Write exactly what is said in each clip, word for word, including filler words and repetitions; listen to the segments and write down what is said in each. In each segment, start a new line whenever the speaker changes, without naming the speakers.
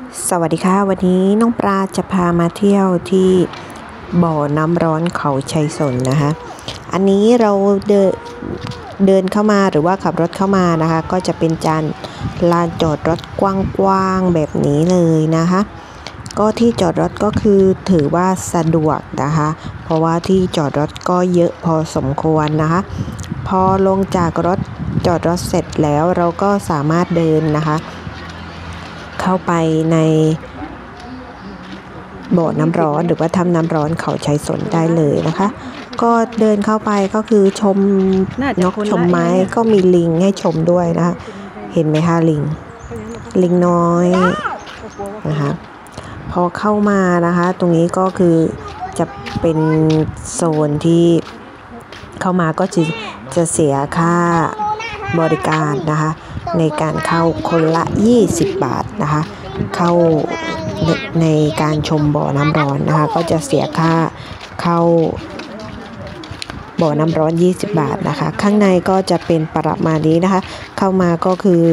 สวัสดีค่ะวันนี้น้องปลาจะพามาเที่ยวที่บ่อน้ำร้อนเขาชัยสนนะคะอันนี้เราเดินเดินเข้ามาหรือว่าขับรถเข้ามานะคะก็จะเป็นจานลานจอดรถกว้างๆแบบนี้เลยนะคะก็ที่จอดรถก็คือถือว่าสะดวกนะคะเพราะว่าที่จอดรถก็เยอะพอสมควรนะคะพอลงจากรถจอดรถเสร็จแล้วเราก็สามารถเดินนะคะเข้าไปในบ่อน้ำร้อนหรือว่าทำน้ำร้อนเขาชัยสนได้เลยนะคะก็เดินเข้าไปก็คือชมนกชมไม้ก็มีลิงให้ชมด้วยนะคะเห็นไหมคะลิงลิงน้อยนะคะพอเข้ามานะคะตรงนี้ก็คือจะเป็นโซนที่เข้ามาก็จะจะเสียค่าบริการนะคะในการเข้าคนละยี่สิบบาทนะคะเข้าในการชมบ่อน้ำร้อนนะคะก็จะเสียค่าเข้าบ่อน้ำร้อนยี่สิบบาทนะคะข้างในก็จะเป็นประมาณนี้นะคะเข้ามาก็คือ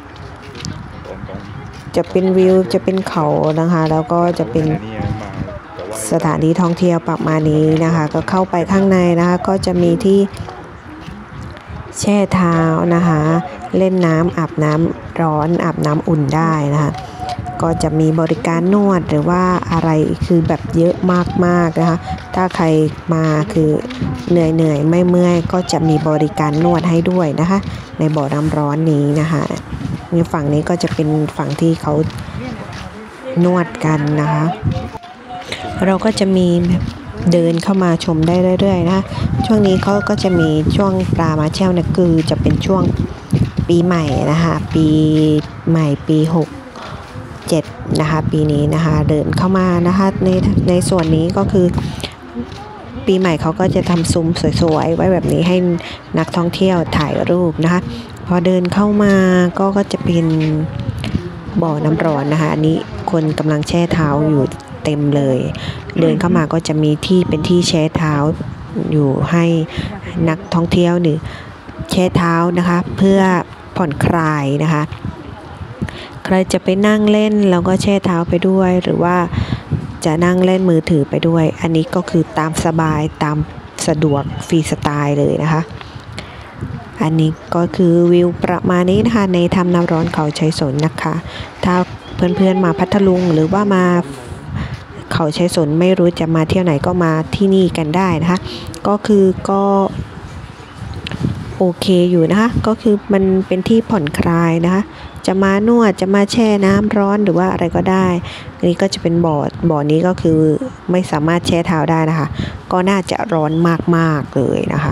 จะเป็นวิวจะเป็นเขานะคะแล้วก็จะเป็นสถานที่ท่องเที่ยวประมาณนี้นะคะก็เข้าไปข้างในนะคะก็จะมีที่แช่เท้านะคะเล่นน้ำอาบน้ำร้อนอาบน้ำอุ่นได้นะคะก็จะมีบริการนวดหรือว่าอะไรคือแบบเยอะมากๆนะคะถ้าใครมาคือเหนื่อยๆไม่เมื่อยก็จะมีบริการนวดให้ด้วยนะคะในบ่อน้ำร้อนนี้นะคะในฝั่งนี้ก็จะเป็นฝั่งที่เขานวดกันนะคะเราก็จะมีเดินเข้ามาชมได้เรื่อยๆนะคะช่วงนี้เขาก็จะมีช่วงปลามาเที่ยวนะคือจะเป็นช่วงปีใหม่นะคะปีใหม่ปีหกเจ็ดนะคะปีนี้นะคะเดินเข้ามานะคะในในส่วนนี้ก็คือปีใหม่เขาก็จะทำซุ้มสวยๆไว้แบบนี้ให้นักท่องเที่ยวถ่ายรูปนะคะพอเดินเข้ามาก็ก็จะเป็นบ่อน้ำร้อนนะคะอันนี้คนกำลังแช่เท้าอยู่เต็มเลยเดินเข้ามาก็จะมีที่เป็นที่แช่เท้าอยู่ให้นักท่องเที่ยวหรือแช่เท้านะคะเพื่อผ่อนคลายนะคะใครจะไปนั่งเล่นแล้วก็แช่เท้าไปด้วยหรือว่าจะนั่งเล่นมือถือไปด้วยอันนี้ก็คือตามสบายตามสะดวกฟรีสไตล์เลยนะคะอันนี้ก็คือวิวประมาณนี้นะคะในทำน้ำร้อนเขาชัยสนนะคะถ้าเพื่อนๆมาพัทลุงหรือว่ามาเขาชัยสนไม่รู้จะมาเที่ยวไหนก็มาที่นี่กันได้นะคะก็คือก็โอเคอยู่นะคะก็คือมันเป็นที่ผ่อนคลายนะคะจะมานวดจะมาแช่น้ำร้อนหรือว่าอะไรก็ได้อันนี้ก็จะเป็นบ่อบ่อนี้ก็คือไม่สามารถแช่เท้าได้นะคะก็น่าจะร้อนมากๆเลยนะคะ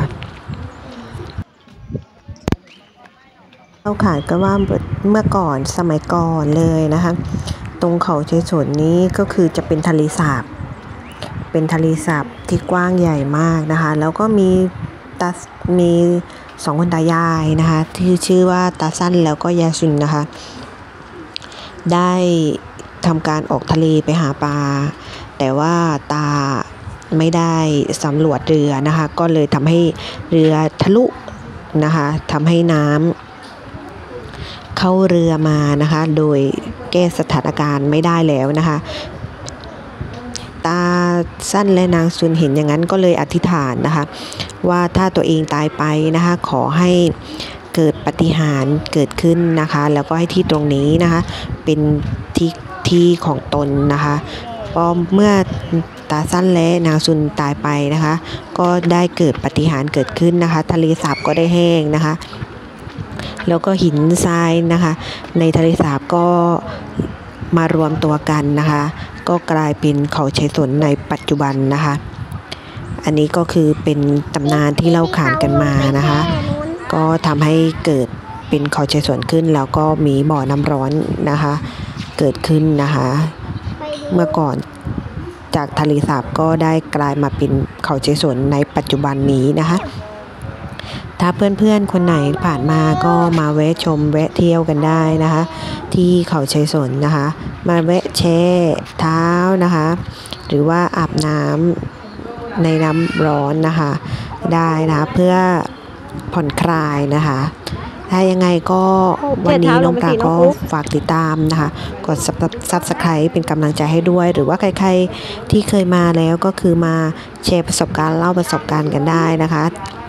เราขายก็ว่าเมื่อก่อนสมัยก่อนเลยนะคะตรงเขาชัยสนนี้ก็คือจะเป็นทะเลสาบเป็นทะเลสาบที่กว้างใหญ่มากนะคะแล้วก็มีตามีสองคนตายายนะคะที่ชื่อว่าตาสั้นแล้วก็ยายซุนนะคะได้ทำการออกทะเลไปหาปลาแต่ว่าตาไม่ได้สำรวจเรือนะคะก็เลยทำให้เรือทะลุนะคะทำให้น้ำเข้าเรือมานะคะโดยแก้สถานการณ์ไม่ได้แล้วนะคะตาสั้นและนางซุนเห็นอย่างนั้นก็เลยอธิษฐานนะคะว่าถ้าตัวเองตายไปนะคะขอให้เกิดปาฏิหาริย์เกิดขึ้นนะคะแล้วก็ให้ที่ตรงนี้นะคะเป็นที่ที่ของตนนะคะพอเมื่อตาสั้นและนางซุนตายไปนะคะก็ได้เกิดปาฏิหาริย์เกิดขึ้นนะคะทะเลสาบก็ได้แห้งนะคะแล้วก็หินทรายนะคะในทะเลสาบก็มารวมตัวกันนะคะก็กลายเป็นเขาชัยสนในปัจจุบันนะคะอันนี้ก็คือเป็นตำนานที่เล่าขานกันมานะคะก็ทำให้เกิดเป็นเขาชัยสนขึ้นแล้วก็มีบ่อน้ำร้อนนะคะเกิดขึ้นนะคะเมื่อก่อนจากทะเลสาบก็ได้กลายมาเป็นเขาชัยสนในปัจจุบันนี้นะคะถ้าเพื่อนๆคนไหนผ่านมาก็มาแวะชมแวะเที่ยวกันได้นะคะที่เขาชัยสนนะคะมาแวะแช่เท้านะคะหรือว่าอาบน้ำในน้ำร้อนนะคะได้นะคะเพื่อผ่อนคลายนะคะถ้ายังไงก็วันนี้น้องปลาก็ฝากติดตามนะคะกด Subscribe เป็นกำลังใจให้ด้วยหรือว่าใครๆที่เคยมาแล้วก็คือมาแชร์ประสบการณ์เล่าประสบการณ์กันได้นะคะ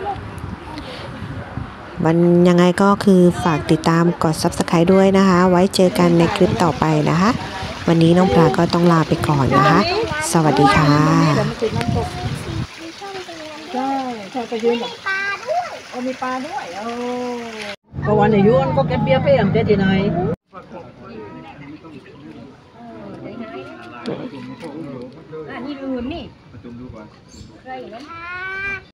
มันยังไงก็คือฝากติดตามกด Subscribe ด้วยนะคะไว้เจอกันในคลิปต่อไปนะคะวันนี้น้องปลาก็ต้องลาไปก่อนนะคะสวัสดีค่ะ
ใช่ใช่ไปยืนแบบปลาด้วยโอ้มีปลาด้วยโอ้ก็วันอายุนก็เก็บเบี้ยเพิ่มได้ที่ไหนนี่ลืมนี่